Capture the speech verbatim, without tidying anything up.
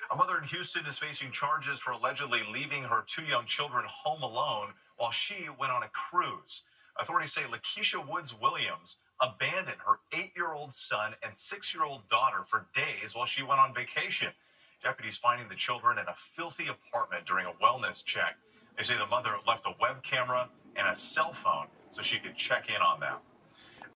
A mother in Houston is facing charges for allegedly leaving her two young children home alone while she went on a cruise. Authorities say Lakeisha Woods Williams abandoned her eight-year-old son and six-year-old daughter for days while she went on vacation. Deputies finding the children in a filthy apartment during a wellness check. They say the mother left a web camera and a cell phone so she could check in on them.